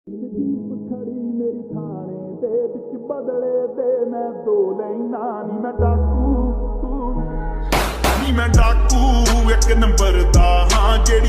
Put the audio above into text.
jeep खड़ी मेरी थाने दे विच बदले दे मैं दो लैना नी मैं डाकू एक नंबर दा हाँ जेड़ी